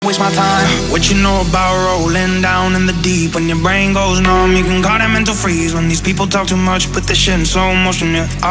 Waste my time. What you know about rolling down in the deep? When your brain goes numb, you can call that mental freeze. When these people talk too much, put this shit in slow motion, yeah.